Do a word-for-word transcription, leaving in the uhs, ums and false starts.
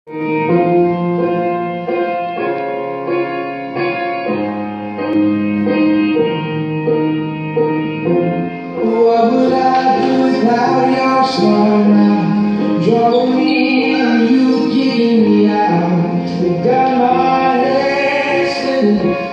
What would I do without your smile now? Drawing me in, you kicking me out. You got my head spinning.